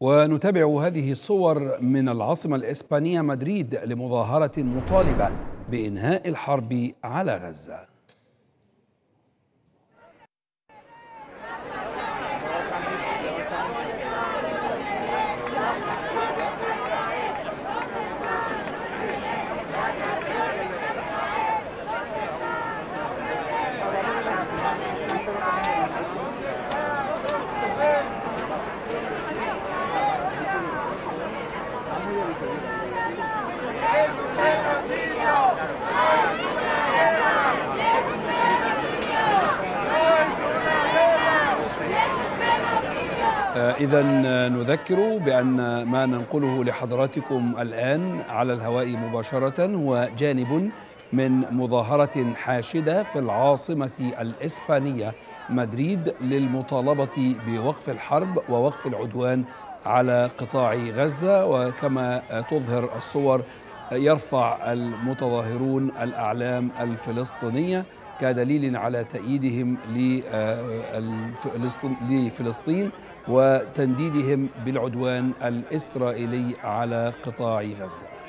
ونتابع هذه الصور من العاصمة الإسبانية مدريد لمظاهرة مطالبة بإنهاء الحرب على غزة. إذن نذكر بأن ما ننقله لحضراتكم الآن على الهواء مباشرة هو جانب من مظاهرة حاشدة في العاصمة الإسبانية مدريد للمطالبة بوقف الحرب ووقف العدوان على قطاع غزة. وكما تظهر الصور يرفع المتظاهرون الأعلام الفلسطينية كدليل على تأييدهم لفلسطين وتنديدهم بالعدوان الإسرائيلي على قطاع غزة.